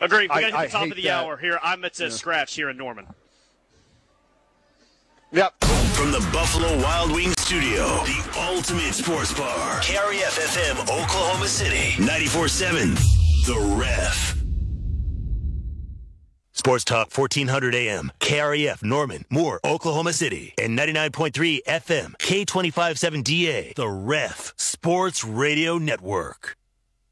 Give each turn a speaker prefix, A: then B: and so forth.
A: Agree. We got to hit the top of the hour here. I'm at scratch here in Norman.
B: Yep.
C: From the Buffalo Wild Wings studio, the ultimate sports bar. KREF-FM, Oklahoma City. 94.7, The Ref. Sports Talk 1400 AM, KREF Norman, Moore, Oklahoma City, and 99.3 FM, K257DA, The Ref Sports Radio Network.